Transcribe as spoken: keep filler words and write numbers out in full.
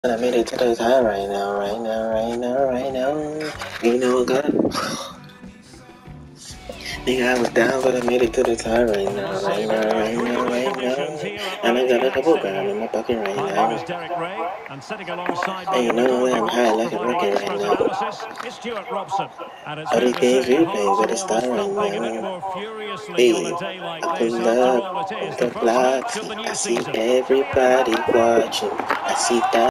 I made it to the top right now, right now, right now, right now. You know, God. Nigga, I was down, but I made it to the top right now, right now, right now, right now. And I got a couple grand in my pocket right Hi, my name is now. Derek Ray, and sitting alongside me And you in the know that I'm high commentbox, like a providing rocket right expert now. analysis, is Stuart Robson. And it's All fair these to things, say we playing hearts for are the always star right thumping a bit now. more furiously on a Hey, day like I this. pull After up all, it on is the the first match blocks. of the I new see season. Kylian everybody Mbappe. watching. I see that.